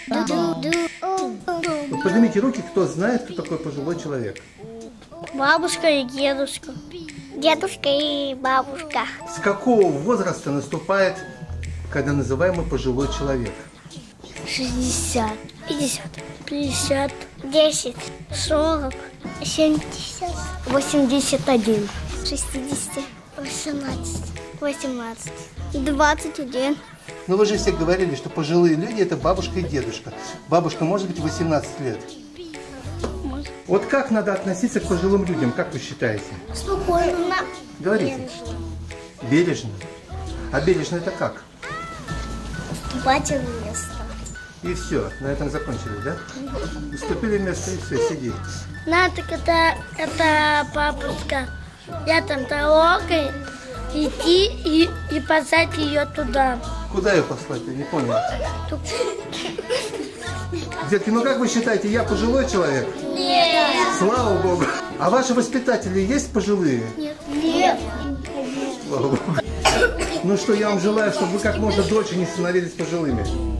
Вот поднимите руки, кто знает, кто такой пожилой человек. Бабушка и дедушка. Дедушка и бабушка. С какого возраста наступает, когда называемый пожилой человек? 60, 50, 50, 10, 40, 70, 81, 60, 18, 18, 21. Но вы же все говорили, что пожилые люди – это бабушка и дедушка. Бабушка может быть 18 лет. Вот как надо относиться к пожилым людям, как вы считаете? Спокойно. Говорите. Бережно. А бережно это как? Уступать им место. И все, на этом закончили, да? Уступили место и все, сиди. Надо, когда это бабушка, я там дорогой идти и послать ее туда. Куда ее послать? Я не понял. Детки, ну как вы считаете, я пожилой человек? Нет. Слава Богу. А ваши воспитатели есть пожилые? Нет. Нет. Слава Богу. Ну что, я вам желаю, чтобы вы как можно дольше не становились пожилыми.